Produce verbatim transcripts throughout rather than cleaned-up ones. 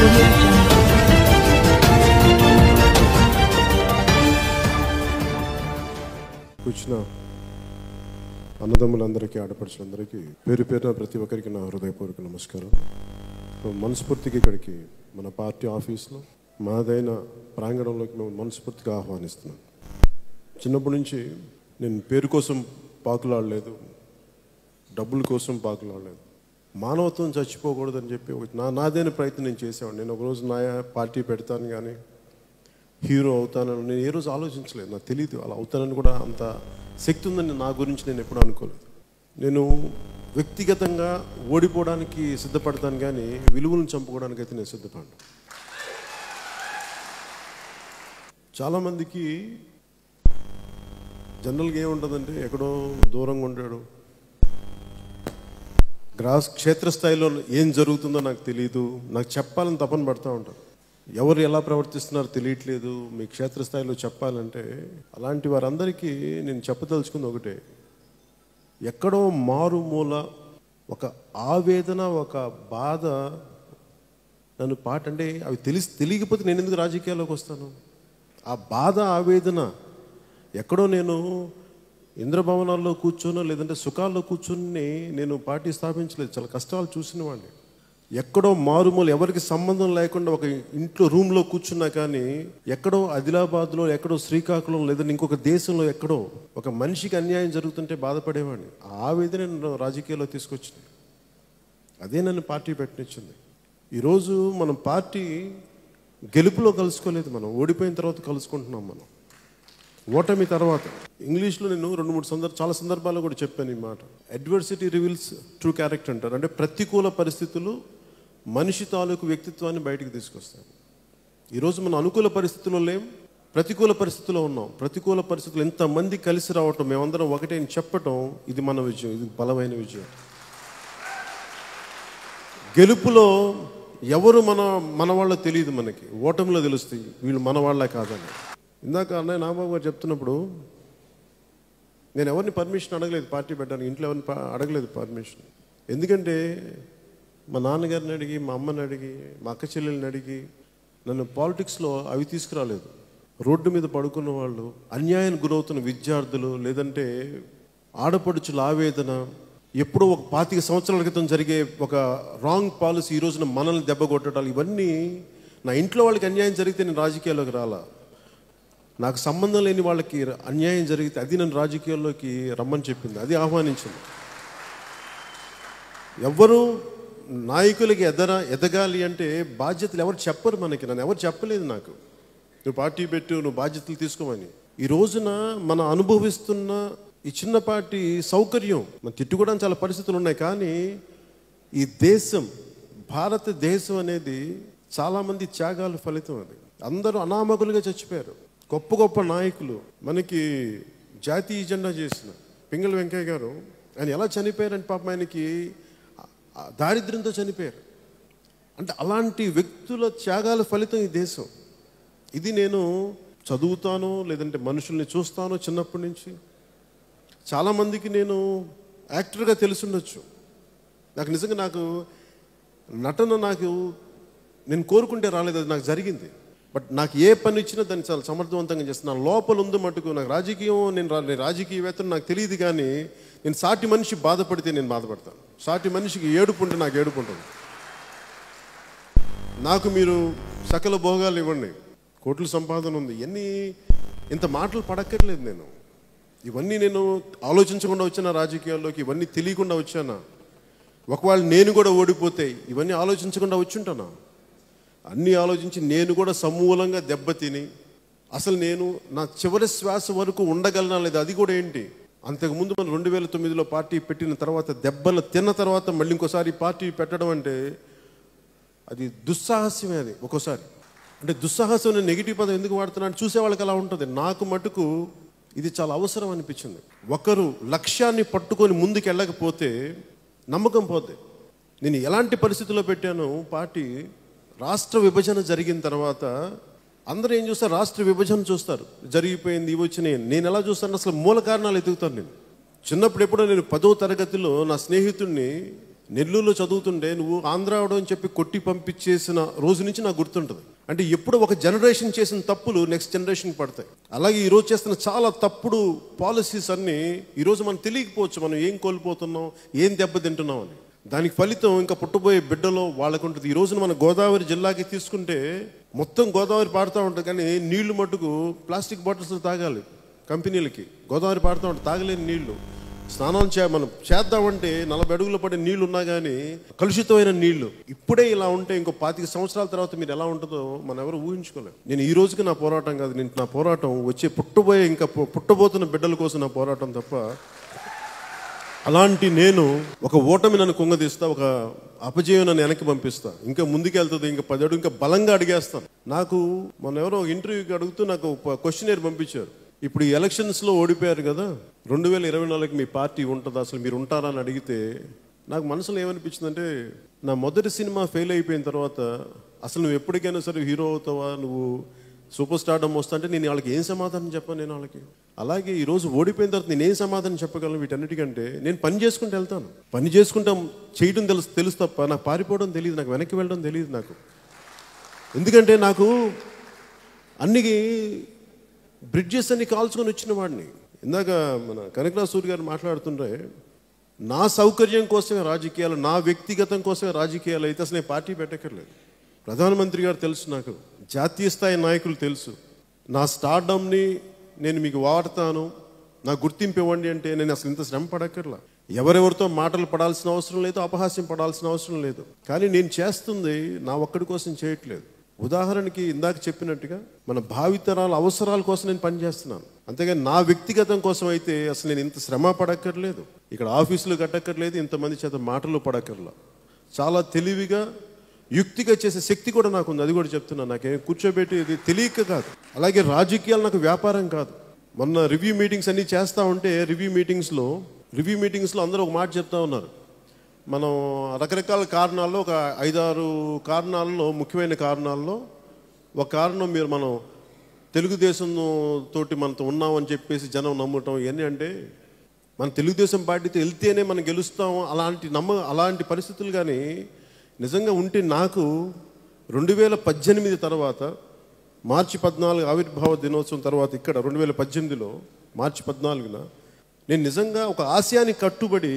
audio jungle. కూర్చున్న అన్నదమ్ములందరికీ ఆడపడుచులందరికీ పేరు పేరున ప్రతి ఒక్కరికి నా హృదయపూర్వక నమస్కారం. మనస్ఫూర్తిగా ఇక్కడికి మన పార్టీ ఆఫీస్లో మాదైన ప్రాంగణంలోకి మేము మనస్ఫూర్తిగా ఆహ్వానిస్తున్నాం. చిన్నప్పటి నుంచి నేను పేరు కోసం పాకులాడలేదు, డబ్బుల కోసం పాకులాడలేదు. మానవత్వం చచ్చిపోకూడదని చెప్పి ఒక నా నాదైన ప్రయత్నం నేను చేసేవాడిని. నేను ఒకరోజు నా పార్టీ పెడతాను కానీ హీరో అవుతానని నేను ఏ రోజు ఆలోచించలేదు. నాకు తెలియదు అలా అవుతానని కూడా అంత శక్తి ఉందని నా గురించి నేను ఎప్పుడూ అనుకోలేదు. నేను వ్యక్తిగతంగా ఓడిపోవడానికి సిద్ధపడతాను కానీ విలువలను చంపుకోవడానికి అయితే నేను సిద్ధపడ్డాను. చాలామందికి జనరల్గా ఏముంటుందంటే ఎక్కడో దూరంగా ఉంటాడు, గ్రాస్ క్షేత్రస్థాయిలో ఏం జరుగుతుందో నాకు తెలియదు, నాకు చెప్పాలని తపన పడుతూ ఉంటారు. ఎవరు ఎలా ప్రవర్తిస్తున్నారో తెలియట్లేదు, మీ క్షేత్రస్థాయిలో చెప్పాలంటే అలాంటి వారందరికీ నేను చెప్పదలుచుకుంది ఒకటే, ఎక్కడో మారుమూల ఒక ఆవేదన, ఒక బాధ నన్ను పాట అంటే అవి తెలిసి తెలియకపోతే నేను ఎందుకు రాజకీయాల్లోకి వస్తాను? ఆ బాధ ఆవేదన ఎక్కడో నేను ఇంద్రభవనాల్లో కూర్చొనో లేదంటే సుఖాల్లో కూర్చొని నేను పార్టీ స్థాపించలేదు. చాలా కష్టాలు చూసిన వాడిని. ఎక్కడో మారుమూల ఎవరికి సంబంధం లేకుండా ఒక ఇంట్లో రూమ్లో కూర్చున్నా కానీ ఎక్కడో ఆదిలాబాద్లో, ఎక్కడో శ్రీకాకుళం లేదంటే ఇంకొక దేశంలో ఎక్కడో ఒక మనిషికి అన్యాయం జరుగుతుంటే బాధపడేవాడిని. ఆ ఆవేదన నన్ను రాజకీయాల్లో తీసుకొచ్చింది. అదే నన్ను పార్టీ పెట్టనిచ్చింది. ఈరోజు మనం పార్టీ గెలుపులో కలుసుకోలేదు, మనం ఓడిపోయిన తర్వాత కలుసుకుంటున్నాం. మనం ఓటమి తర్వాత ఇంగ్లీష్లో నేను రెండు మూడు సందర్భ చాలా సందర్భాల్లో కూడా చెప్పాను ఈ మాట. అడ్వర్సిటీ రివీల్స్ ట్రూ క్యారెక్టర్ అంటారు. అంటే ప్రతికూల పరిస్థితులు మనిషి తాలూకు వ్యక్తిత్వాన్ని బయటికి తీసుకొస్తాయి. ఈరోజు మనం అనుకూల పరిస్థితుల్లో లేం, ప్రతికూల పరిస్థితుల్లో ఉన్నాం. ప్రతికూల పరిస్థితులు ఎంతమంది కలిసి రావటం, మేమందరం ఒకటే అని చెప్పటం, ఇది మన విజయం, ఇది బలమైన విజయం. గెలుపులో ఎవరు మన మన వాళ్ళో తెలియదు మనకి, ఓటమిలో తెలుస్తాయి వీళ్ళు మన వాళ్ళే కాదని. ఇందాక అన్నయ్య నాగబాబు గారు చెప్తున్నప్పుడు నేను ఎవరిని పర్మిషన్ అడగలేదు పార్టీ పెట్టడానికి, ఇంట్లో ఎవరిని అడగలేదు పర్మిషన్. ఎందుకంటే మా నాన్నగారిని అడిగి, మా అమ్మని అడిగి, మా అక్క చెల్లెల్ని అడిగి నన్ను పాలిటిక్స్లో అవి తీసుకురాలేదు. రోడ్డు మీద పడుకున్న వాళ్ళు, అన్యాయానికి గురవుతున్న విద్యార్థులు, లేదంటే ఆడపడుచుల ఆవేదన, ఎప్పుడో ఒక పాతిక సంవత్సరాల క్రితం జరిగే ఒక రాంగ్ పాలసీ ఈ రోజున మనల్ని దెబ్బ కొట్టడాలు, ఇవన్నీ నా ఇంట్లో వాళ్ళకి అన్యాయం జరిగితే నేను రాజకీయాల్లోకి రాలా. నాకు సంబంధం లేని వాళ్ళకి అన్యాయం జరిగితే అది నన్ను రాజకీయాల్లోకి రమ్మని చెప్పింది, అది ఆహ్వానించింది. ఎవరు నాయకులకి ఎదర ఎదగాలి అంటే బాధ్యతలు ఎవరు చెప్పరు మనకి, నన్ను ఎవరు చెప్పలేదు నాకు, నువ్వు పార్టీ పెట్టు, నువ్వు బాధ్యతలు తీసుకోమని. ఈ రోజున మనం అనుభవిస్తున్న ఈ చిన్నపాటి సౌకర్యం, మనం తిట్టుకోవడానికి చాలా పరిస్థితులు ఉన్నాయి, కానీ ఈ దేశం, భారతదేశం అనేది చాలామంది త్యాగాల ఫలితం. అది అందరూ అనామకులుగా చచ్చిపోయారు. గొప్ప గొప్ప నాయకులు, మనకి జాతీయ జెండా చేసిన పింగళి వెంకయ్య గారు, ఆయన ఎలా చనిపోయారంటే పాపం ఆయనకి దారిద్ర్యంతో చనిపోయారు. అంటే అలాంటి వ్యక్తుల త్యాగాల ఫలితం ఈ దేశం. ఇది నేను చదువుతాను, లేదంటే మనుషుల్ని చూస్తాను చిన్నప్పటి నుంచి. చాలామందికి నేను యాక్టర్గా తెలుసుండొచ్చు. నాకు నిజంగా నాకు నటన నాకు నేను కోరుకుంటే రాలేదు, అది నాకు జరిగింది. బట్ నాకు ఏ పని ఇచ్చినా దాన్ని చాలా సమర్థవంతంగా చేస్తున్నాను. లోపల ఉంది మటుకు నాకు రాజకీయం, నేను రాజకీయవేత్తను నాకు తెలియదు, కానీ నేను సాటి మనిషి బాధపడితే నేను బాధపడతాను, సాటి మనిషికి ఏడుపు ఉంటే నాకు ఏడుపు ఉంటుంది. నాకు మీరు సకల భోగాలు ఇవ్వండి, కోట్ల సంపాదన ఉంది, ఇవన్నీ ఇంత మాటలు పడక్కర్లేదు. నేను ఇవన్నీ నేను ఆలోచించకుండా వచ్చానా రాజకీయాల్లోకి, ఇవన్నీ తెలియకుండా వచ్చానా? ఒకవేళ నేను కూడా ఓడిపోతే ఇవన్నీ ఆలోచించకుండా వచ్చుంటానా? అన్నీ ఆలోచించి నేను కూడా సమూలంగా దెబ్బతిని అసలు నేను నా చివరి శ్వాస వరకు ఉండగలనా లేదా, అది కూడా ఏంటి. అంతకుముందు మనం రెండు వేల తొమ్మిదిలో పార్టీ పెట్టిన తర్వాత దెబ్బలు తిన్న తర్వాత మళ్ళీ ఇంకోసారి పార్టీ పెట్టడం అంటే అది దుస్సాహస్యమే. అది ఒక్కోసారి అంటే దుస్సాహసం, నేను నెగిటివ్ పదం ఎందుకు వాడుతున్నాను, చూసే వాళ్ళకి అలా ఉంటుంది. నాకు మటుకు ఇది చాలా అవసరం అనిపించింది. ఒకరు లక్ష్యాన్ని పట్టుకొని ముందుకు వెళ్ళకపోతే నమ్మకం పోతే. నేను ఎలాంటి పరిస్థితుల్లో పెట్టాను పార్టీ, రాష్ట్ర విభజన జరిగిన తర్వాత అందరూ ఏం చూస్తారు, రాష్ట్ర విభజన చూస్తారు, జరిగిపోయింది, ఇవి వచ్చినాయి. నేను ఎలా చూస్తాను, అసలు మూల కారణాలు ఎదుగుతాను. నేను చిన్నప్పుడు ఎప్పుడో నేను పదో తరగతిలో నా స్నేహితుడిని నెల్లూరులో చదువుతుంటే నువ్వు ఆంధ్ర అవడం అని చెప్పి కొట్టి పంపించేసిన రోజు నుంచి నాకు గుర్తుంటుంది. అంటే ఎప్పుడు ఒక జనరేషన్ చేసిన తప్పులు నెక్స్ట్ జనరేషన్ పడతాయి. అలాగే ఈరోజు చేస్తున్న చాలా తప్పుడు పాలసీస్ అన్నీ ఈరోజు మనం తెలియకపోవచ్చు మనం ఏం కోల్పోతున్నాం, ఏం దెబ్బతింటున్నాం అని. దానికి ఫలితం ఇంకా పుట్టబోయే బిడ్డలో వాళ్ళకు ఉంటుంది. ఈ రోజున మన గోదావరి జిల్లాకి తీసుకుంటే మొత్తం గోదావరి పాడుతూ ఉంటుంది, కానీ నీళ్లు మట్టుకు ప్లాస్టిక్ బాటిల్స్లో తాగాలి. కంపెనీలకి గోదావరి పాడుతూ ఉంటుంది, తాగలేని నీళ్లు. స్నానం చే మనం చేద్దామంటే నలభై అడుగులు పడే నీళ్లు ఉన్నా కానీ కలుషితమైన నీళ్లు. ఇప్పుడే ఇలా ఉంటే ఇంకో పాతిక సంవత్సరాల తర్వాత మీరు ఎలా ఉంటుందో మనం ఎవరు ఊహించుకోలేము. నేను ఈ రోజుకి నా పోరాటం కాదు, నేను నా పోరాటం వచ్చే పుట్టబోయే ఇంకా పుట్టబోతున్న బిడ్డల కోసం నా పోరాటం తప్ప. అలాంటి నేను ఒక ఓటమి నన్ను కుంగదీస్తా, ఒక అపజయం నన్ను వెనక్కి పంపిస్తా, ఇంకా ముందుకెళ్తుంది, ఇంకా పది అడుగు ఇంకా బలంగా అడిగేస్తాను. నాకు మొన్న ఎవరో ఇంటర్వ్యూకి అడుగుతూ నాకు క్వశ్చనర్ పంపించారు. ఇప్పుడు ఈ ఎలక్షన్స్లో ఓడిపోయారు కదా, రెండు వేల ఇరవై నాలుగుకి మీ పార్టీ ఉంటుందా, అసలు మీరు ఉంటారా అని అడిగితే నాకు మనసులో ఏమనిపించిందంటే, నా మొదటి సినిమా ఫెయిల్ అయిపోయిన తర్వాత అసలు నువ్వు ఎప్పటికైనా సరే హీరో అవుతావా, నువ్వు సూపర్ స్టార్డమ్ వస్తా అంటే నేను వాళ్ళకి ఏం సమాధానం చెప్పాను నేను వాళ్ళకి. అలాగే ఈరోజు ఓడిపోయిన తర్వాత నేను ఏం సమాధానం చెప్పగలను వీటన్నిటికంటే, నేను పని చేసుకుంటూ వెళ్తాను. పని చేసుకుంటాం చేయడం తెలుసు తెలుసు తప్ప నాకు పారిపోవడం తెలియదు, నాకు వెనక్కి వెళ్ళడం తెలియదు నాకు. ఎందుకంటే నాకు అన్ని బ్రిడ్జెస్ అన్ని కాల్చుకొని వచ్చిన వాడిని. ఇందాక మన కనకరాజ్ సూర్య గారు మాట్లాడుతుంటే నా సౌకర్యం కోసమే రాజకీయాలు, నా వ్యక్తిగతం కోసమే రాజకీయాలు అయితే అసలు నేను పార్టీ పెట్టక్కర్లేదు. ప్రధానమంత్రి గారు తెలుసు, నాకు జాతీయ స్థాయి నాయకులు తెలుసు. నా స్టార్డమ్ని నేను మీకు వాడతాను, నా గుర్తింపు ఇవ్వండి అంటే నేను అసలు ఇంత శ్రమ పడక్కర్లా. ఎవరెవరితో మాటలు పడాల్సిన అవసరం లేదు, అపహాస్యం పడాల్సిన అవసరం లేదు. కానీ నేను చేస్తుంది నా ఒక్కడి కోసం చేయట్లేదు. ఉదాహరణకి ఇందాక చెప్పినట్టుగా మన భావితరాల అవసరాల కోసం నేను పనిచేస్తున్నాను, అంతేగాని నా వ్యక్తిగతం కోసం అయితే అసలు నేను ఇంత శ్రమ పడక్కర్లేదు, ఇక్కడ ఆఫీసులు కట్టక్కర్లేదు, ఇంతమంది చేత మాటలు పడక్కర్లా. చాలా తెలివిగా యుక్తిగా చేసే శక్తి కూడా నాకు ఉంది, అది కూడా చెప్తున్నాను. నాకేం కూర్చోబెట్టి ఇది తెలియక కాదు. అలాగే రాజకీయాలు నాకు వ్యాపారం కాదు. మొన్న రివ్యూ మీటింగ్స్ అన్నీ చేస్తూ ఉంటే రివ్యూ మీటింగ్స్లో రివ్యూ మీటింగ్స్లో అందరూ ఒక మాట చెప్తా ఉన్నారు. మనం రకరకాల కారణాల్లో ఒక ఐదారు కారణాల్లో ముఖ్యమైన కారణాల్లో ఒక కారణం మీరు మనం తెలుగుదేశం తోటి మనతో ఉన్నామని చెప్పేసి జనం నమ్మటం ఇవన్నీ. అంటే మన తెలుగుదేశం పార్టీతో వెళ్తేనే మనం గెలుస్తాం అలాంటి నమ్మ అలాంటి పరిస్థితులు కానీ నిజంగా ఉంటే నాకు రెండు వేల పద్దెనిమిది తర్వాత మార్చి పద్నాలుగు ఆవిర్భావ దినోత్సవం తర్వాత ఇక్కడ రెండు వేల పద్దెనిమిదిలో మార్చి పద్నాలుగున నేను నిజంగా ఒక ఆశయానికి కట్టుబడి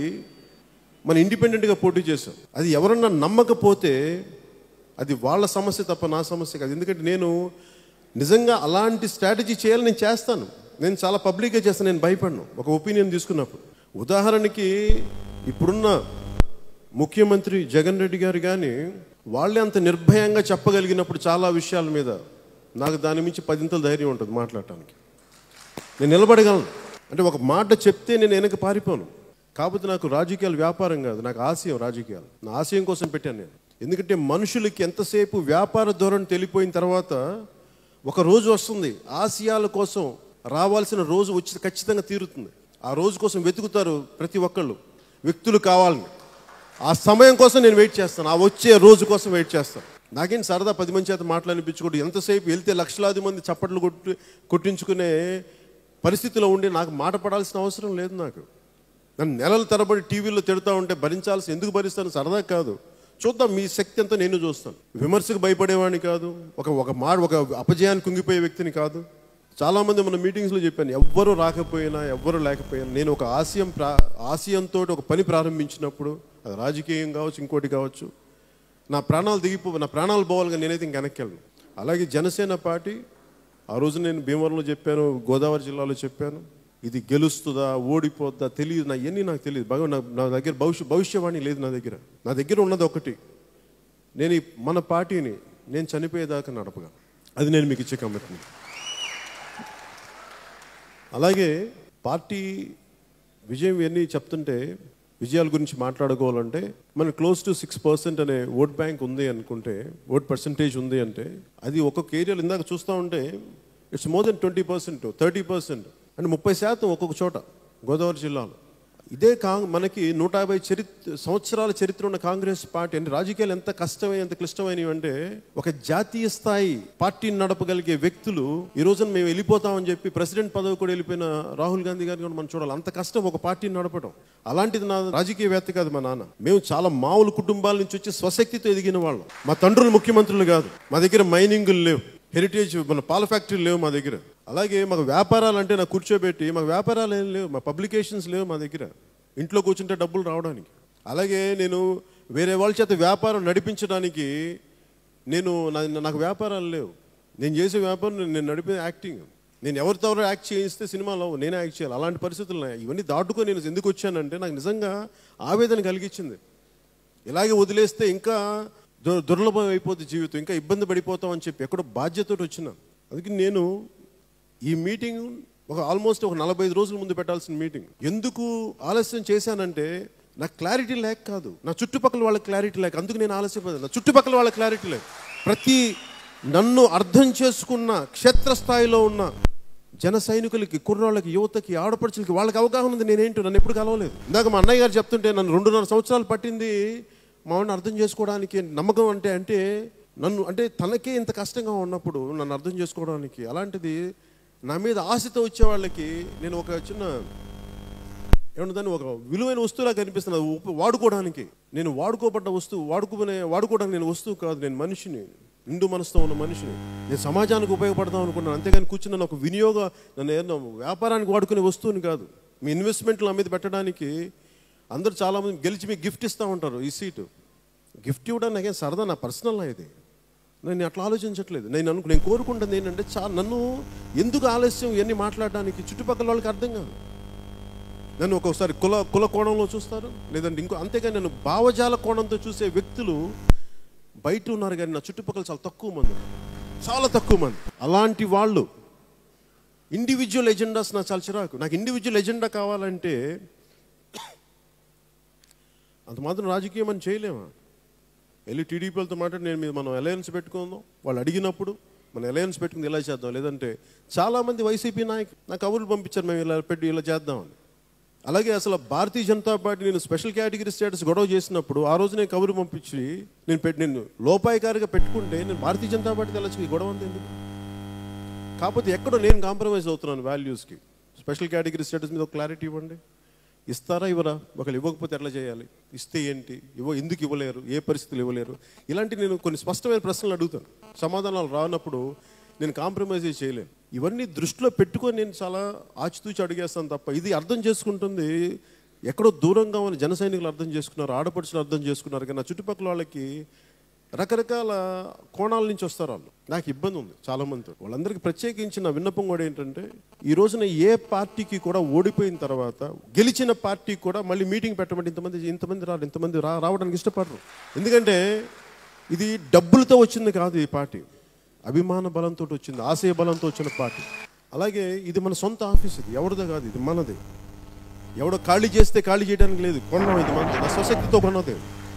మన ఇండిపెండెంట్గా పోటీ చేశాం. అది ఎవరన్నా నమ్మకపోతే అది వాళ్ళ సమస్య తప్ప నా సమస్య కాదు. ఎందుకంటే నేను నిజంగా అలాంటి స్ట్రాటజీ చేయాలని నేను చేస్తాను. నేను చాలా పబ్లిక్గా చేస్తాను, నేను భయపడను ఒక ఒపీనియన్ తీసుకున్నప్పుడు. ఉదాహరణకి ఇప్పుడున్న ముఖ్యమంత్రి జగన్ రెడ్డి గారు కానీ వాళ్ళే అంత నిర్భయంగా చెప్పగలిగినప్పుడు చాలా విషయాల మీద నాకు దాని మించి పదింతల ధైర్యం ఉంటుంది మాట్లాడటానికి. నేను నిలబడగలను. అంటే ఒక మాట చెప్తే నేను వెనక పారిపోను. కాకపోతే నాకు రాజకీయాలు వ్యాపారం కాదు, నాకు ఆశయం రాజకీయాలు. నా ఆశయం కోసం పెట్టాను నేను. ఎందుకంటే మనుషులకి ఎంతసేపు వ్యాపార ధోరణి తెలిపోయిన తర్వాత ఒక రోజు వస్తుంది, ఆశయాల కోసం రావాల్సిన రోజు వచ్చి ఖచ్చితంగా తీరుతుంది. ఆ రోజు కోసం వెతుకుతారు ప్రతి ఒక్కళ్ళు, వ్యక్తులు కావాలని. ఆ సమయం కోసం నేను వెయిట్ చేస్తాను, ఆ వచ్చే రోజు కోసం వెయిట్ చేస్తాను. నాకేం సరదా పది మంది చేత మాట్లాడిపించుకోండి, ఎంతసేపు వెళ్తే లక్షలాది మంది చప్పట్లు కొట్టి కొట్టించుకునే పరిస్థితిలో ఉండి నాకు మాట పడాల్సిన అవసరం లేదు. నాకు నన్ను నెలల తరబడి టీవీలో తిడతా ఉంటే భరించాల్సి ఎందుకు భరిస్తాను? సరదా కాదు, చూద్దాం మీ శక్తి అంతా నేను చూస్తాను. విమర్శకు భయపడేవాడిని కాదు, ఒక ఒక మాట ఒక అపజయాన్ని కుంగిపోయే వ్యక్తిని కాదు. చాలామంది మన మీటింగ్స్లో చెప్పాను, ఎవ్వరూ రాకపోయినా ఎవ్వరూ లేకపోయినా నేను ఒక ఆశయం ప్రా ఆశయంతో ఒక పని ప్రారంభించినప్పుడు అది రాజకీయం కావచ్చు ఇంకోటి కావచ్చు, నా ప్రాణాలు దిగిపో నా ప్రాణాలు పోవాలిగా నేనైతే ఇంక వెనక్కి వెళ్ళను. అలాగే జనసేన పార్టీ ఆ రోజు నేను భీమవరంలో చెప్పాను, గోదావరి జిల్లాలో చెప్పాను, ఇది గెలుస్తుందా ఓడిపోద్దా తెలియదు, నా ఇవన్నీ నాకు తెలియదు. బాగా నా నా దగ్గర భవిష్య భవిష్యవాణి లేదు. నా దగ్గర నా దగ్గర ఉన్నది ఒకటి, నేను మన పార్టీని నేను చనిపోయేదాకా నడపగా, అది నేను మీకు ఇచ్చే కమిట్మెంట్. అలాగే పార్టీ విజయం ఇవన్నీ చెప్తుంటే విజయాల గురించి మాట్లాడుకోవాలంటే మనకు క్లోజ్ టు సిక్స్ పర్సెంట్ అనే ఓట్ బ్యాంక్ ఉంది అనుకుంటే, ఓట్ పర్సంటేజ్ ఉంది అంటే అది ఒక్కొక్క ఏరియాలో ఇందాక చూస్తూ ఉంటే it's more than twenty percent thirty percent అంటే ముప్పై శాతం ఒక్కొక్క చోట గోదావరి జిల్లాలో. ఇదే కా మనకి నూట యాభై చరిత్ర సంవత్సరాల చరిత్ర ఉన్న కాంగ్రెస్ పార్టీ అంటే రాజకీయాలు ఎంత కష్టమైన ఎంత క్లిష్టమైనవి అంటే ఒక జాతీయ స్థాయి పార్టీని నడపగలిగే వ్యక్తులు ఈ రోజున మేము వెళ్ళిపోతామని చెప్పి ప్రెసిడెంట్ పదవి కూడా వెళ్ళిపోయిన రాహుల్ గాంధీ గారిని కూడా మనం చూడాలి. అంత కష్టం ఒక పార్టీని నడపడం. అలాంటిది నా రాజకీయవేత్త కాదు మా నాన్న. మేము చాలా మామూలు కుటుంబాల నుంచి వచ్చి స్వశక్తితో ఎదిగిన వాళ్ళం. మా తండ్రులు ముఖ్యమంత్రులు కాదు. మా దగ్గర మైనింగులు లేవు, హెరిటేజ్ మన పాల ఫ్యాక్టరీలు లేవు మా దగ్గర. అలాగే మాకు వ్యాపారాలు అంటే నాకు కూర్చోబెట్టి మాకు వ్యాపారాలు ఏం లేవు, మా పబ్లికేషన్స్ లేవు మా దగ్గర. ఇంట్లో కూర్చుంటే డబ్బులు రావడానికి. అలాగే నేను వేరే వాళ్ళ చేత వ్యాపారం నడిపించడానికి నేను నాకు వ్యాపారాలు లేవు. నేను చేసే వ్యాపారం నేను నడిపే యాక్టింగ్. నేను ఎవరితో ఎవరో యాక్ట్ చేయిస్తే సినిమాలో నేనే యాక్ట్ చేయాలి. అలాంటి పరిస్థితులు ఇవన్నీ దాటుకొని నేను ఎందుకు వచ్చానంటే నాకు నిజంగా ఆవేదన కలిగించింది. ఇలాగే వదిలేస్తే ఇంకా దుర్లభం అయిపోతుంది జీవితం, ఇంకా ఇబ్బంది పడిపోతాం అని చెప్పి ఎక్కడో బాధ్యతతో వచ్చినా. అందుకే నేను ఈ మీటింగ్ ఒక ఆల్మోస్ట్ ఒక నలభై ఐదు రోజుల ముందు పెట్టాల్సిన మీటింగ్. ఎందుకు ఆలస్యం చేశానంటే నాకు క్లారిటీ లేక కాదు, నా చుట్టుపక్కల వాళ్ళకి క్లారిటీ లేక. అందుకు నేను ఆలస్యపోయాను. నా చుట్టుపక్కల వాళ్ళకి క్లారిటీ లేక. ప్రతి నన్ను అర్థం చేసుకున్న క్షేత్రస్థాయిలో ఉన్న జన సైనికులకి, కుర్రాళ్ళకి, యువతకి, ఆడపడుచులకి వాళ్ళకి అవగాహన ఉంది నేనేంటో. నన్ను ఎప్పుడు కలవలేదు. ఇందాక మా అన్నయ్య గారు చెప్తుంటే నన్ను రెండున్నర సంవత్సరాలు పట్టింది మా వాడిని అర్థం చేసుకోవడానికి. నమ్మకం అంటే అంటే నన్ను అంటే తనకే ఇంత కష్టంగా ఉన్నప్పుడు నన్ను అర్థం చేసుకోవడానికి. అలాంటిది నా మీద ఆశతో వచ్చే వాళ్ళకి నేను ఒక చిన్న ఏమన్నా దాన్ని ఒక విలువైన వస్తువులా కనిపిస్తున్నా వాడుకోవడానికి. నేను వాడుకోబడ్డ వస్తువు, వాడుకునే వాడుకోవడానికి నేను వస్తువు కాదు, నేను మనిషిని, నిండు మనసుతో ఉన్న మనిషిని. నేను సమాజానికి ఉపయోగపడదాం అనుకున్నాను. అంతేగాని కూర్చున్న ఒక వినియోగ నన్ను ఏదైనా వ్యాపారానికి వాడుకునే వస్తువుని కాదు. మీ ఇన్వెస్ట్మెంట్లు నా మీద పెట్టడానికి అందరూ చాలామంది గెలిచి మీకు గిఫ్ట్ ఇస్తూ ఉంటారు. ఈ సీటు గిఫ్ట్ ఇవ్వడానికి నాకేం సరదా, నా పర్సనల్ ఇది. నేను అట్లా ఆలోచించట్లేదు. నేను అనుకు నేను కోరుకుంటుంది ఏంటంటే చా నన్ను ఎందుకు ఆలస్యం ఇవన్నీ మాట్లాడడానికి చుట్టుపక్కల వాళ్ళకి అర్థం కాదు. నన్ను ఒక్కొక్కసారి కుల కుల కోణంలో చూస్తారు, లేదంటే ఇంకో. అంతేగాని నన్ను భావజాల కోణంతో చూసే వ్యక్తులు బయట ఉన్నారు, కానీ నా చుట్టుపక్కల చాలా తక్కువ మంది, చాలా తక్కువ మంది. అలాంటి వాళ్ళు ఇండివిజువల్ ఎజెండాస్ నాకు చాలా చిరాకు. నాకు ఇండివిజువల్ ఎజెండా కావాలంటే అంత మాత్రం రాజకీయం అని చేయలేమా? వెళ్ళి టీడీపీలతో మాట్లాడి నేను మీద మనం అలయన్స్ పెట్టుకుందాం, వాళ్ళు అడిగినప్పుడు మనం అలయన్స్ పెట్టుకుని ఇలా చేద్దాం. లేదంటే చాలామంది వైసీపీ నాయకులు నాకు కబుర్లు పంపించారు మేము ఇలా పెట్టి ఇలా చేద్దామని. అలాగే అసలు భారతీయ జనతా పార్టీ నేను స్పెషల్ కేటగిరీ స్టేటస్ గొడవ చేసినప్పుడు ఆ రోజు నేను కబురు పంపించి నేను పెట్టి నేను లోపాయికారిగా పెట్టుకుంటే నేను భారతీయ జనతా పార్టీ తెలచ్చు ఈ గొడవ అంతా ఎందుకు? కాకపోతే ఎక్కడో నేను కాంప్రమైజ్ అవుతున్నాను వాల్యూస్కి. స్పెషల్ కేటగిరీ స్టేటస్ మీద ఒక క్లారిటీ ఇవ్వండి. ఇస్తారా ఇవ్వరా? ఒకళ్ళు ఇవ్వకపోతే ఎట్లా చేయాలి? ఇస్తే ఏంటి? ఇవ్వ ఎందుకు ఇవ్వలేరు? ఏ పరిస్థితులు ఇవ్వలేరు? ఇలాంటి నేను కొన్ని స్పష్టమైన ప్రశ్నలు అడుగుతాను. సమాధానాలు రానప్పుడు నేను కాంప్రమైజ్ చేయలేను. ఇవన్నీ దృష్టిలో పెట్టుకొని నేను చాలా ఆచితూచి అడిగేస్తాను తప్ప ఇది అర్థం చేసుకుంటుంది ఎక్కడో దూరంగా ఉన్న జన సైనికులు అర్థం చేసుకున్నారు, ఆడపడుచులు అర్థం చేసుకున్నారు. కానీ నా చుట్టుపక్కల వాళ్ళకి రకరకాల కోణాల నుంచి వస్తారు వాళ్ళు. నాకు ఇబ్బంది ఉంది చాలామంది. వాళ్ళందరికీ ప్రత్యేకించిన విన్నపం కూడా ఏంటంటే ఈ రోజున ఏ పార్టీకి కూడా ఓడిపోయిన తర్వాత గెలిచిన పార్టీకి కూడా మళ్ళీ మీటింగ్ పెట్టమంటే ఇంతమంది ఇంతమంది రారు, ఇంతమంది రా రావడానికి ఇష్టపడరు. ఎందుకంటే ఇది డబ్బులతో వచ్చింది కాదు. ఈ పార్టీ అభిమాన బలంతో వచ్చింది, ఆశయ బలంతో వచ్చిన పార్టీ. అలాగే ఇది మన సొంత ఆఫీస్, ఇది ఎవరిదో కాదు, ఇది మనది. ఎవడో ఖాళీ చేస్తే ఖాళీ చేయడానికి లేదు, కొన్నాం. ఇది మనది, నా స్వశక్తితో కొన్నది.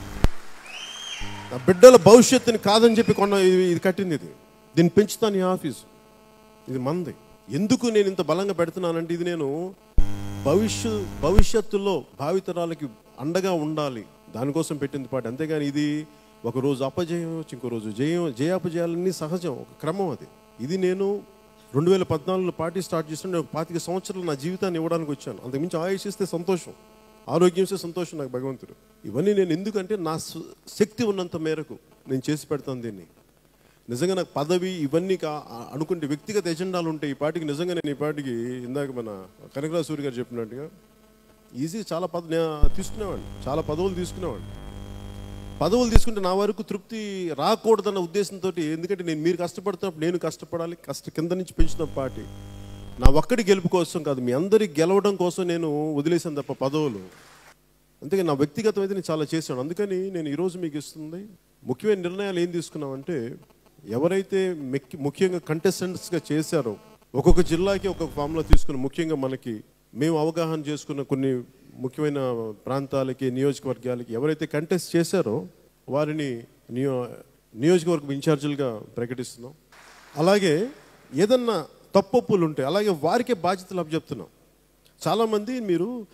నా బిడ్డల భవిష్యత్తుని కాదని చెప్పి కొన్న ఇది కట్టింది. ఇది దీన్ని పెంచుతాను. ఈ ఆఫీసు ఇది మనది. ఎందుకు నేను ఇంత బలంగా పెడుతున్నానంటే ఇది నేను భవిష్య భవిష్యత్తులో భావితరాలకి అండగా ఉండాలి, దానికోసం పెట్టింది పార్టీ. అంతేగాని ఇది ఒకరోజు అపజయం, ఇంకో రోజు జయం, జయాపజయాలన్నీ సహజం, ఒక క్రమం అది. ఇది నేను రెండు వేల పద్నాలుగులో పార్టీ స్టార్ట్ చేసిన నేను పాతిక సంవత్సరాలు నా జీవితాన్ని ఇవ్వడానికి వచ్చాను. అంతకుమించి ఆయుష్ ఇస్తే సంతోషం, ఆరోగ్యం ఇస్తే సంతోషం నాకు భగవంతుడు. ఇవన్నీ నేను ఎందుకంటే నా శక్తి ఉన్నంత మేరకు నేను చేసి పెడతాను దీన్ని. నిజంగా నాకు పదవి ఇవన్నీ కా అనుకుంటే వ్యక్తిగత ఎజెండాలు ఉంటాయి ఈ పార్టీకి. నిజంగా నేను ఈ పార్టీకి ఇందాక మన కనకరాజు సూరి గారు చెప్పినట్టుగా ఈజీ చాలా పద తీసుకునేవాడిని, చాలా పదవులు తీసుకునేవాడిని. పదవులు తీసుకుంటే నా వరకు తృప్తి రాకూడదన్న ఉద్దేశంతో, ఎందుకంటే నేను మీరు కష్టపడుతున్నప్పుడు నేను కష్టపడాలి, కష్ట కింద నుంచి పెంచుతున్న పార్టీ. నా ఒక్కడి గెలుపు కోసం కాదు, మీ అందరి గెలవడం కోసం నేను వదిలేసాను తప్ప పదవులు. అందుకే నా వ్యక్తిగతం అయితే నేను చాలా చేశాను. అందుకని నేను ఈరోజు మీకు ఇస్తుంది ముఖ్యమైన నిర్ణయాలు ఏం తీసుకున్నామంటే, ఎవరైతే ముఖ్యంగా కంటెస్టెంట్స్గా చేశారో ఒక్కొక్క జిల్లాకి ఒక్కొక్క ఫామ్లో తీసుకుని, ముఖ్యంగా మనకి మేము అవగాహన చేసుకున్న కొన్ని ముఖ్యమైన ప్రాంతాలకి, నియోజకవర్గాలకి ఎవరైతే కంటెస్ట్ చేశారో వారిని నియో నియోజకవర్గం ఇన్ఛార్జీలుగా ప్రకటిస్తున్నాం. అలాగే ఏదన్నా తప్పొప్పులు ఉంటే అలాగే వారికే బాధ్యతలు అప్పచెప్తున్నాం. చాలామంది మీరు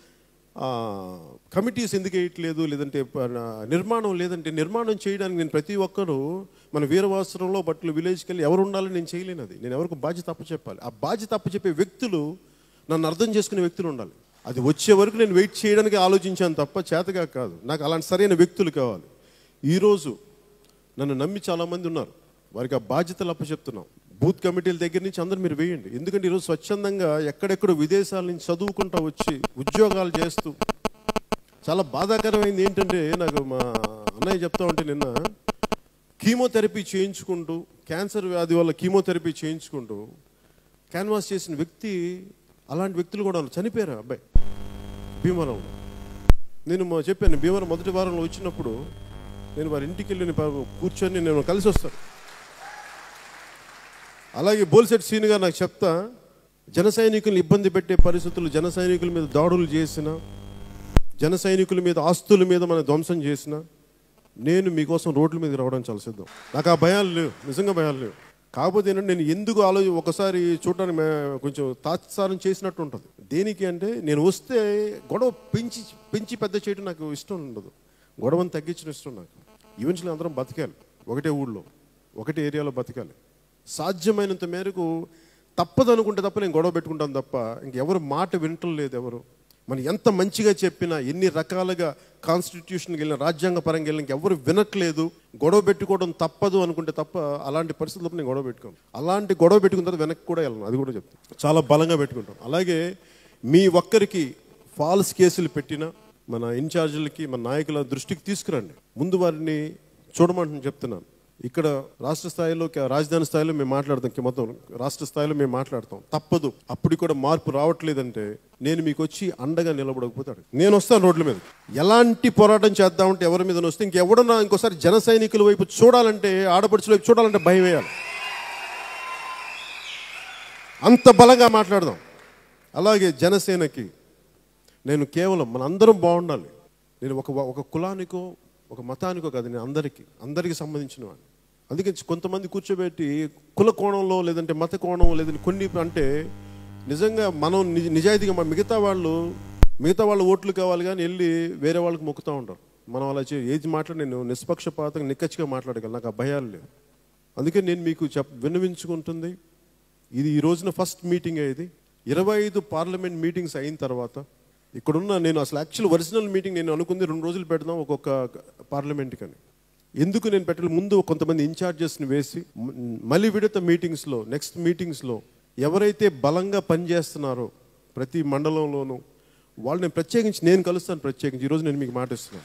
కమిటీస్ ఎందుకు వేయట్లేదు, లేదంటే నిర్మాణం లేదంటే నిర్మాణం చేయడానికి నేను ప్రతి ఒక్కరు మన వీరవాసరంలో బట్టలు విలేజ్కి వెళ్ళి ఎవరు ఉండాలని నేను చేయలేను. అది నేను ఎవరికి బాధ్యత అప్పచెప్పాలి. ఆ బాధ్యత అప్పచెప్పే వ్యక్తులు నన్ను అర్థం చేసుకునే వ్యక్తులు ఉండాలి. అది వచ్చే వరకు నేను వెయిట్ చేయడానికి ఆలోచించాను తప్ప చేతగా కాదు. నాకు అలాంటి సరైన వ్యక్తులు కావాలి. ఈరోజు నన్ను నమ్మి చాలామంది ఉన్నారు, వారికి ఆ బాధ్యతలు అప్పచెప్తున్నాం. బూత్ కమిటీల దగ్గర నుంచి అందరూ మీరు వేయండి. ఎందుకంటే ఈరోజు స్వచ్ఛందంగా ఎక్కడెక్కడో విదేశాల నుంచి చదువుకుంటూ వచ్చి ఉద్యోగాలు చేస్తూ, చాలా బాధాకరమైంది ఏంటంటే నాకు మా అన్నయ్య చెప్తా ఉంటే నిన్న కీమోథెరపీ చేయించుకుంటూ, క్యాన్సర్ వ్యాధి వల్ల కీమోథెరపీ చేయించుకుంటూ క్యాన్వాస్ చేసిన వ్యక్తి, అలాంటి వ్యక్తులు కూడా చనిపోయారు అబ్బాయి భీమవరంలో. నేను చెప్పాను, భీమవరం మొదటి వారంలో వచ్చినప్పుడు నేను వారి ఇంటికి వెళ్ళి కూర్చొని నేను కలిసి వస్తాను. అలాగే బోల్సెట్ సీన్ గారు నాకు చెప్తా, జన సైనికులను ఇబ్బంది పెట్టే పరిస్థితులు, జన సైనికుల మీద దాడులు చేసిన, జన సైనికుల మీద ఆస్తుల మీద మనం ధ్వంసం చేసిన, నేను మీకోసం రోడ్ల మీద రావడం చాలా సిద్ధం. నాకు ఆ భయాలు లేవు, నిజంగా భయాలు లేవు. కాకపోతే ఏంటంటే నేను ఎందుకు ఆలోచి ఒకసారి చూడడానికి కొంచెం తాత్సారం చేసినట్టు ఉంటుంది. దేనికి అంటే నేను వస్తే గొడవ పెంచి పెంచి పెద్ద చేయడం నాకు ఇష్టం ఉండదు. గొడవను తగ్గించడం ఇష్టం నాకు. ఈవెన్చువల్లీ అందరం బతకాలి, ఒకటే ఊళ్ళో ఒకటే ఏరియాలో బతకాలి. సాధ్యమైనంత మేరకు తప్పదు అనుకుంటే తప్ప నేను గొడవ పెట్టుకుంటాను తప్ప ఇంకెవరు మాట వినటం లేదు. ఎవరు మనం ఎంత మంచిగా చెప్పినా, ఎన్ని రకాలుగా కాన్స్టిట్యూషన్కి వెళ్ళిన, రాజ్యాంగ పరంగా వెళ్ళిన ఎవరు వినట్లేదు. గొడవ పెట్టుకోవడం తప్పదు అనుకుంటే తప్ప అలాంటి పరిస్థితుల్లో నేను గొడవ పెట్టుకోను. అలాంటి గొడవ పెట్టుకున్న తర్వాత వెనక్కి కూడా వెళ్ళను, అది కూడా చెప్తాను. చాలా బలంగా పెట్టుకుంటాం. అలాగే మీ ఒక్కరికి ఫాల్స్ కేసులు పెట్టిన మన ఇన్ఛార్జీలకి, మన నాయకుల దృష్టికి తీసుకురండి. ముందు వారిని చూడమంటుని చెప్తున్నాను. ఇక్కడ రాష్ట్ర స్థాయిలో, రాజధాని స్థాయిలో మేము మాట్లాడతాం, మొత్తం రాష్ట్ర స్థాయిలో మేము మాట్లాడతాం. తప్పదు, అప్పుడు కూడా మార్పు రావట్లేదంటే నేను మీకు వచ్చి అండగా నిలబడకపోతాడు. నేను వస్తాను రోడ్ల మీద. ఎలాంటి పోరాటం చేద్దామంటే ఎవరి మీద వస్తే ఇంకెవడన్నా ఇంకోసారి జన సైనికుల వైపు చూడాలంటే, ఆడపడుచుల వైపు చూడాలంటే భయం వేయాలి. అంత బలంగా మాట్లాడదాం. అలాగే జనసేనకి నేను కేవలం మన అందరం బాగుండాలి. నేను ఒక ఒక కులానికో ఒక మతానికో కాదు, నేను అందరికీ అందరికీ సంబంధించిన వాడిని. అందుకే కొంతమంది కూర్చోబెట్టి కుల కోణంలో, లేదంటే మత కోణం, లేదంటే కొన్ని అంటే నిజంగా మనం నిజ నిజాయితీగా మిగతా వాళ్ళు మిగతా వాళ్ళ ఓట్లు కావాలి కానీ వెళ్ళి వేరే వాళ్ళకి మొక్కుతూ ఉంటారు. మనం అలా చే ఏది మాట్లాడి నేను నిష్పక్షపాతంగా నిక్కచ్చిగా మాట్లాడగలను. నాకు ఆ భయాలు లేవు. అందుకే నేను మీకు చెప్ విన్నవించుకుంటుంది, ఇది ఈ రోజున ఫస్ట్ మీటింగ్ అయ్యేది. ఇరవై ఐదు పార్లమెంట్ మీటింగ్స్ అయిన తర్వాత ఇక్కడున్న నేను అసలు యాక్చువల్ ఒరిజినల్ మీటింగ్ నేను అనుకుంది రెండు రోజులు పెడదాం ఒక్కొక్క పార్లమెంట్కి అని. ఎందుకు నేను పెట్టాలి, ముందు కొంతమంది ఇన్ఛార్జెస్ని వేసి మళ్ళీ విడత మీటింగ్స్లో, నెక్స్ట్ మీటింగ్స్లో ఎవరైతే బలంగా పనిచేస్తున్నారో ప్రతి మండలంలోనూ వాళ్ళని ప్రత్యేకించి నేను కలుస్తాను. ప్రత్యేకించి ఈరోజు నేను మీకు మాట ఇస్తున్నాను,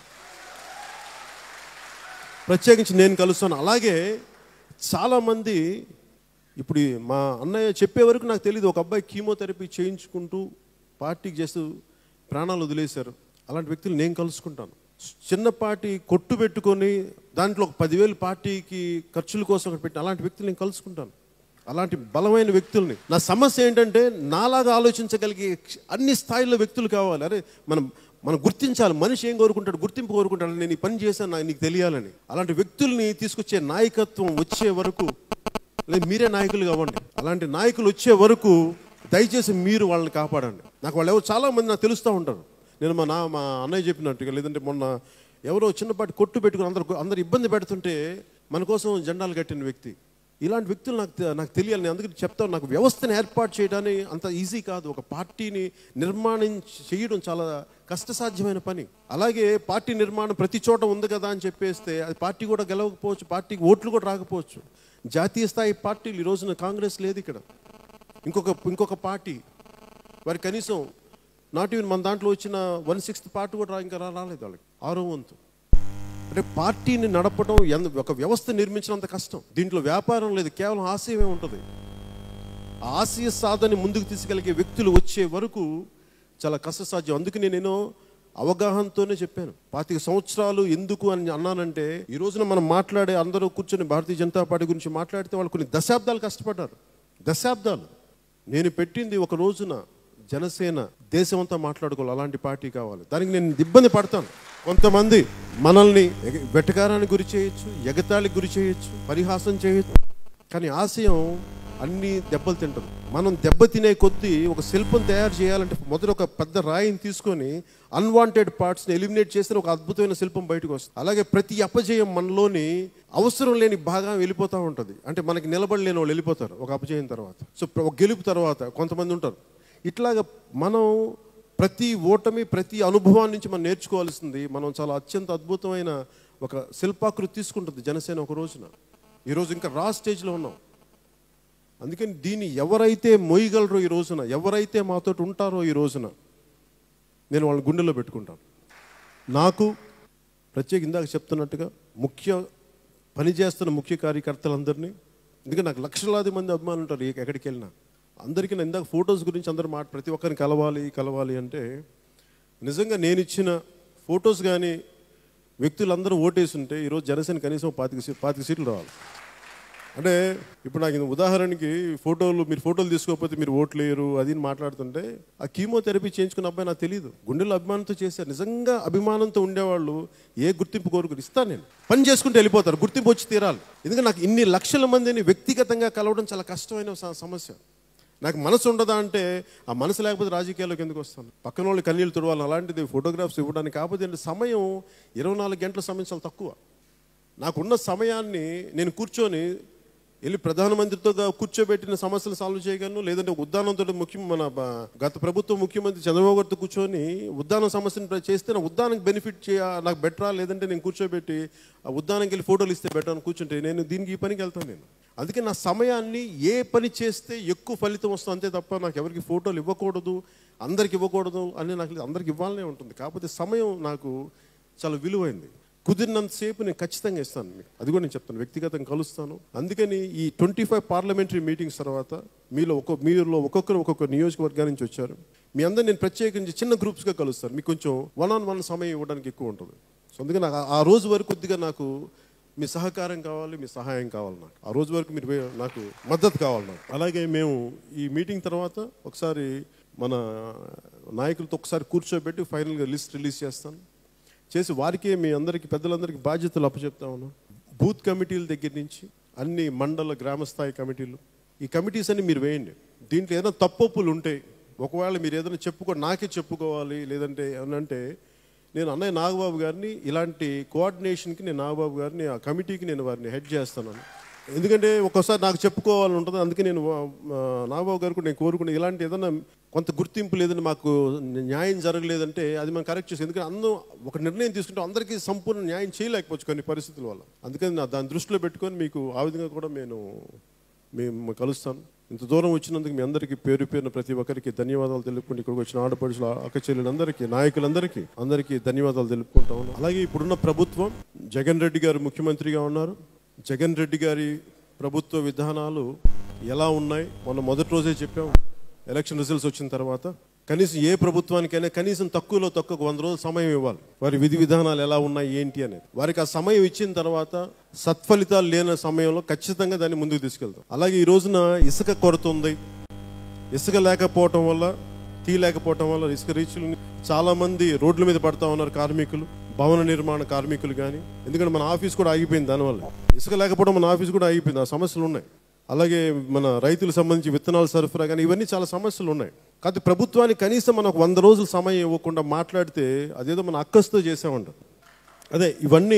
ప్రత్యేకించి నేను కలుస్తాను. అలాగే చాలామంది ఇప్పుడు మా అన్నయ్య చెప్పే వరకు నాకు తెలియదు, ఒక అబ్బాయి కీమోథెరపీ చేయించుకుంటూ పార్టీకి చేస్తూ ప్రాణాలు వదిలేశారు. అలాంటి వ్యక్తులు నేను కలుసుకుంటాను. చిన్నపాటి కొట్టు పెట్టుకొని దాంట్లో ఒక పదివేలు పార్టీకి ఖర్చుల కోసం పెట్టి అలాంటి వ్యక్తులు నేను కలుసుకుంటాను. అలాంటి బలమైన వ్యక్తుల్ని. నా సమస్య ఏంటంటే నాలాగా ఆలోచించగలిగే అన్ని స్థాయిలో వ్యక్తులు కావాలి. అరే మనం మనం గుర్తించాలి, మనిషి ఏం కోరుకుంటాడు, గుర్తింపు కోరుకుంటాడు. నేను ఈ పని చేశాను, నాకు నీకు తెలియాలని. అలాంటి వ్యక్తుల్ని తీసుకొచ్చే నాయకత్వం వచ్చే వరకు, లేదు మీరే నాయకులు కావండి. అలాంటి నాయకులు వచ్చే వరకు దయచేసి మీరు వాళ్ళని కాపాడండి. నాకు వాళ్ళు ఎవరు చాలామంది నాకు తెలుస్తూ ఉంటారు. నేను మా నా మా అన్నయ్య చెప్పినట్టుగా, లేదంటే మొన్న ఎవరో చిన్నపాటి కొట్టు పెట్టుకుని అందరు అందరు ఇబ్బంది పెడుతుంటే మన కోసం జెండాలు కట్టిన వ్యక్తి. ఇలాంటి వ్యక్తులు నాకు నాకు తెలియాలి. నేను అందుకని చెప్తాను, నాకు వ్యవస్థను ఏర్పాటు చేయడానికి అంత ఈజీ కాదు. ఒక పార్టీని నిర్మాణం చేయడం చాలా కష్టసాధ్యమైన పని. అలాగే పార్టీ నిర్మాణం ప్రతి చోట ఉంది కదా అని చెప్పేస్తే అది పార్టీ కూడా గెలవకపోవచ్చు, పార్టీకి ఓట్లు కూడా రాకపోవచ్చు. జాతీయ స్థాయి పార్టీలు ఈ రోజున కాంగ్రెస్ లేదు ఇక్కడ, ఇంకొక ఇంకొక పార్టీ వారి కనీసం నాట్ ఈవెన్ మన దాంట్లో వచ్చిన వన్ సిక్స్త్ పార్టీ కూడా ఇంకా రాలేదు వాళ్ళకి, ఆరో వంతు. అంటే పార్టీని నడపడం ఒక వ్యవస్థ నిర్మించినంత కష్టం. దీంట్లో వ్యాపారం లేదు, కేవలం ఆశయమే ఉంటుంది. ఆ ఆశయ సాధన ముందుకు తీసుకెళ్ళగే వ్యక్తులు వచ్చే వరకు చాలా కష్టసాధ్యం. అందుకే నేనేనో అవగాహనతోనే చెప్పాను. పాతిక సంవత్సరాలు ఎందుకు అని అన్నానంటే, ఈ రోజున మనం మాట్లాడే అందరూ కూర్చొని భారతీయ జనతా పార్టీ గురించి మాట్లాడితే వాళ్ళు కొన్ని దశాబ్దాలు కష్టపడ్డారు, దశాబ్దాలు. నేను పెట్టింది ఒక రోజున జనసేన దేశం అంతా మాట్లాడుకోవాలి, అలాంటి పార్టీ కావాలి. దానికి నేను ఇబ్బంది పడతాను. కొంతమంది మనల్ని వెటకారానికి గురి చేయొచ్చు, ఎగతాళికి గురి చేయొచ్చు, పరిహాసం చేయొచ్చు. కానీ ఆశయం అన్ని దెబ్బలు తింటది. మనం దెబ్బతినే కొద్దీ ఒక శిల్పం తయారు చేయాలంటే మొదట ఒక పెద్ద రాయిని తీసుకొని అన్వాంటెడ్ పార్ట్స్ని ఎలిమినేట్ చేస్తే ఒక అద్భుతమైన శిల్పం బయటకు వస్తుంది. అలాగే ప్రతి అపజయం మనలోని అవసరం లేని భాగం వెళ్ళిపోతూ ఉంటుంది. అంటే మనకి నిలబడలేని వాళ్ళు వెళ్ళిపోతారు ఒక అపజయం తర్వాత. సో ఒక గెలుపు తర్వాత కొంతమంది ఉంటారు. ఇట్లాగా మనం ప్రతి ఓటమి ప్రతి అనుభవం నుంచి మనం నేర్చుకోవాల్సింది. మనం చాలా అత్యంత అద్భుతమైన ఒక శిల్పాకృతి తీసుకుంటుంది జనసేన ఒక రోజున. ఈరోజు ఇంకా రా స్టేజ్లో ఉన్నాం. అందుకని దీన్ని ఎవరైతే మోయగలరో ఈ రోజున, ఎవరైతే మాతో ఉంటారో ఈ రోజున, నేను వాళ్ళ గుండెల్లో పెట్టుకుంటాను. నాకు ప్రత్యేక ఇందాక చెప్తున్నట్టుగా ముఖ్య పనిచేస్తున్న ముఖ్య కార్యకర్తలందరినీ, ఎందుకంటే నాకు లక్షలాది మంది అభిమానులు ఉంటారు ఎక్కడికి వెళ్ళినా. అందరికీ నేను ఇందాక ఫొటోస్ గురించి అందరూ మాట ప్రతి ఒక్కరిని కలవాలి కలవాలి అంటే నిజంగా నేను ఇచ్చిన ఫొటోస్ కానీ వ్యక్తులందరూ ఓటేసి ఉంటే ఈరోజు జనసేన కనీసం పాతిక పాతిక సీట్లు రావాలి. అంటే ఇప్పుడు నాకు ఉదాహరణకి ఫోటోలు మీరు ఫోటోలు తీసుకోకపోతే మీరు ఓట్లు వేయరు అది మాట్లాడుతుంటే ఆ కీమోథెరపీ చేయించుకున్న అబ్బాయి నాకు తెలియదు. గుండెల్లో అభిమానంతో చేశారు. నిజంగా అభిమానంతో ఉండేవాళ్ళు ఏ గుర్తింపు కోరుకుని ఇస్తాను నేను పని చేసుకుంటూ వెళ్ళిపోతారు. గుర్తింపు వచ్చి తీరాలి. ఎందుకంటే నాకు ఇన్ని లక్షల మందిని వ్యక్తిగతంగా కలవడం చాలా కష్టమైన సమస్య. నాకు మనసు ఉండదా అంటే ఆ మనసు లేకపోతే రాజకీయాల్లోకి ఎందుకు వస్తాను? పక్కన వాళ్ళు కన్నీళ్ళు తుడవాలి. అలాంటిది ఫోటోగ్రాఫ్స్ ఇవ్వడానికి కాకపోతే సమయం ఇరవై నాలుగు గంటల సమయం చాలా తక్కువ. నాకున్న సమయాన్ని నేను కూర్చొని వెళ్ళి ప్రధానమంత్రితో కూర్చోబెట్టిన సమస్యలు సాల్వ్ చేయగలను. లేదంటే ఉద్దానంతో ముఖ్యం మన గత ప్రభుత్వం ముఖ్యమంత్రి చంద్రబాబు గారితో కూర్చొని ఉద్దానం సమస్యను చేస్తే నా ఉద్దానం బెనిఫిట్ చేయ నాకు బెటరా, లేదంటే నేను కూర్చోబెట్టి ఆ ఉద్దానంకి వెళ్ళి ఫోటోలు ఇస్తే బెటర్ అని కూర్చుంటే నేను దీనికి ఈ పనికి వెళ్తాను. నేను అందుకే నా సమయాన్ని ఏ పని చేస్తే ఎక్కువ ఫలితం వస్తుంది అంతే తప్ప నాకు ఎవరికి ఫోటోలు ఇవ్వకూడదు, అందరికి ఇవ్వకూడదు అని నాకు అందరికి ఇవ్వాలనే ఉంటుంది. కాకపోతే సమయం నాకు చాలా విలువైంది. కుదిరినంతసేపు నేను ఖచ్చితంగా ఇస్తాను మీకు. అది కూడా నేను చెప్తాను, వ్యక్తిగతంగా కలుస్తాను. అందుకని ఈ ట్వంటీ ఫైవ్ పార్లమెంటరీ మీటింగ్స్ తర్వాత మీలో ఒక్కొక్క మీలో ఒక్కొక్కరు ఒక్కొక్క నియోజకవర్గాల నుంచి వచ్చారు. మీ అందరూ నేను ప్రత్యేకించి చిన్న గ్రూప్స్గా కలుస్తాను. మీకు కొంచెం వన్ ఆన్ వన్ సమయం ఇవ్వడానికి ఎక్కువ ఉంటుంది. సో అందుకని నాకు ఆ రోజు వరకు కొద్దిగా నాకు మీ సహకారం కావాలి, మీ సహాయం కావాలి. నాకు ఆ రోజు వరకు మీరు నాకు మద్దతు కావాలి నాకు. అలాగే మేము ఈ మీటింగ్ తర్వాత ఒకసారి మన నాయకులతో ఒకసారి కూర్చోబెట్టి ఫైనల్గా లిస్ట్ రిలీజ్ చేస్తాను. చేసి వారికే మీ అందరికీ పెద్దలందరికీ బాధ్యతలు అప్పచెప్తా ఉన్నాం. బూత్ కమిటీల దగ్గర నుంచి అన్ని మండల గ్రామస్థాయి కమిటీలు, ఈ కమిటీస్ అన్ని మీరు వేయండి. దీంట్లో ఏదైనా తప్పొప్పులు ఉంటాయి, ఒకవేళ మీరు ఏదైనా చెప్పుకో నాకే చెప్పుకోవాలి లేదంటే ఏమనంటే నేను అన్నయ్య నాగబాబు గారిని ఇలాంటి కోఆర్డినేషన్కి నేను నాగబాబు గారిని ఆ కమిటీకి నేను వారిని హెడ్ చేస్తాను. ఎందుకంటే ఒక్కోసారి నాకు చెప్పుకోవాలని ఉంటుంది. అందుకే నేను నాగబాబు గారు కూడా నేను కోరుకునే ఇలాంటి ఏదైనా కొంత గుర్తింపు లేదని మాకు న్యాయం జరగలేదంటే అది మనం కరెక్ట్ చేసి, ఎందుకంటే అందరూ ఒక నిర్ణయం తీసుకుంటే అందరికీ సంపూర్ణ న్యాయం చేయలేకపోవచ్చు కొన్ని పరిస్థితుల వల్ల. అందుకని నా దాన్ని దృష్టిలో పెట్టుకొని మీకు ఆ విధంగా కూడా నేను మేము కలుస్తాను. ఇంత దూరం వచ్చినందుకు మీ అందరికీ పేరు పేరున ప్రతి ఒక్కరికి ధన్యవాదాలు తెలుపుకుంటూ ఇక్కడికి వచ్చిన ఆడపడుచుల అక్క చెల్లెలందరికీ నాయకులందరికీ అందరికీ ధన్యవాదాలు తెలుపుకుంటా ఉన్నాను. అలాగే ఇప్పుడున్న ప్రభుత్వం జగన్ రెడ్డి గారు ముఖ్యమంత్రిగా ఉన్నారు. జగన్ రెడ్డి గారి ప్రభుత్వ విధానాలు ఎలా ఉన్నాయి మొన్న మొదటి రోజే చెప్పాం. ఎలక్షన్ రిజల్ట్స్ వచ్చిన తర్వాత కనీసం ఏ ప్రభుత్వానికైనా కనీసం తక్కువలో తక్కువ వంద రోజులు సమయం ఇవ్వాలి. వారి విధి విధానాలు ఎలా ఉన్నాయి ఏంటి అనేది వారికి ఆ సమయం ఇచ్చిన తర్వాత సత్ఫలితాలు లేని సమయంలో ఖచ్చితంగా దాన్ని ముందుకు తీసుకెళ్తాం. అలాగే ఈ రోజున ఇసుక కొరత ఉంది. ఇసుక లేకపోవటం వల్ల టీ లేకపోవటం వల్ల ఇసుక రీచులు చాలా మంది రోడ్ల మీద పడతా ఉన్నారు. కార్మికులు, భవన నిర్మాణ కార్మికులు కానీ, ఎందుకంటే మన ఆఫీస్ కూడా ఆగిపోయింది దానివల్ల. ఇసుక లేకపోవడం మన ఆఫీస్ కూడా ఆగిపోయింది. ఆ సమస్యలు ఉన్నాయి. అలాగే మన రైతులకు సంబంధించి విత్తనాలు సరఫరా కానీ ఇవన్నీ చాలా సమస్యలు ఉన్నాయి. కాదు ప్రభుత్వానికి కనీసం మనం ఒక వంద రోజులు సమయం ఇవ్వకుండా మాట్లాడితే అదేదో మన అక్కస్తో చేసామంట. అదే ఇవన్నీ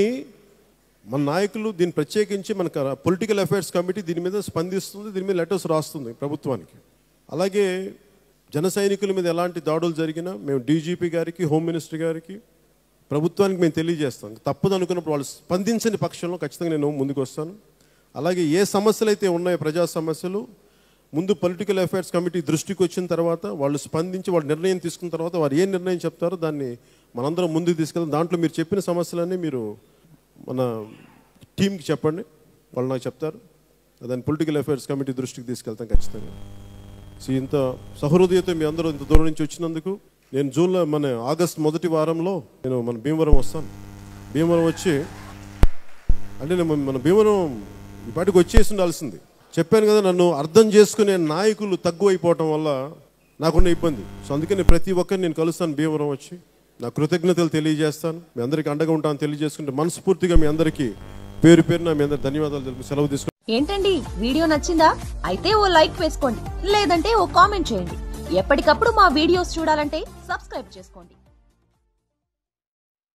మన నాయకులు దీన్ని ప్రత్యేకించి మన పొలిటికల్ అఫైర్స్ కమిటీ దీని మీద స్పందిస్తుంది, దీని మీద లెటర్స్ రాస్తుంది ప్రభుత్వానికి. అలాగే జన సైనికుల మీద ఎలాంటి దాడులు జరిగినా మేము డీజీపీ గారికి, హోమ్ మినిస్టర్ గారికి, ప్రభుత్వానికి మేము తెలియజేస్తాం. తప్పదు అనుకున్నప్పుడు వాళ్ళు స్పందించని పక్షంలో ఖచ్చితంగా నేను ముందుకు వస్తాను. అలాగే ఏ సమస్యలు అయితే ఉన్నాయో ప్రజా సమస్యలు ముందు పొలిటికల్ అఫైర్స్ కమిటీ దృష్టికి వచ్చిన తర్వాత వాళ్ళు స్పందించి వాళ్ళు నిర్ణయం తీసుకున్న తర్వాత వారు ఏ నిర్ణయం చెప్తారో దాన్ని మనందరం ముందుకు తీసుకెళ్తాం. దాంట్లో మీరు చెప్పిన సమస్యలన్నీ మీరు మన టీంకి చెప్పండి, వాళ్ళు నాకు చెప్తారు. దాన్ని పొలిటికల్ అఫైర్స్ కమిటీ దృష్టికి తీసుకెళ్తాం ఖచ్చితంగా. సో ఇంత సహృదయతో మీ అందరూ ఇంత దూరం నుంచి వచ్చినందుకు నేను జూన్లో మన ఆగస్ట్ మొదటి వారంలో నేను మన భీమవరం వస్తాను. భీమవరం వచ్చి అంటే నేను మన భీమవరం ఈ పాటికి వచ్చేసి ఉండాల్సింది. చెప్పాను కదా, నన్ను అర్థం చేసుకునే నాయకులు తక్కువ అయిపోవటం వల్ల నాకున్న ఇబ్బంది. సో అందుకని ప్రతి ఒక్కరిని నేను కలుస్తాను. భీమవరం వచ్చి నా కృతజ్ఞతలు తెలియజేస్తాను. మీ అందరికీ అండగా ఉంటాను తెలియజేసుకుంటే మనస్ఫూర్తిగా మీ అందరికీ పేరు పేరున మీ అందరి ధన్యవాదాలు తెలుపు సెలవు తీసుకుంటాను. ఏంటండి వీడియో నచ్చిందా? అయితే ఓ లైక్ వేసుకోండి, లేదంటే ఓ కామెంట్ చేయండి. ఎప్పటికప్పుడు మా వీడియోస్ చూడాలంటే సబ్స్క్రైబ్ చేసుకోండి.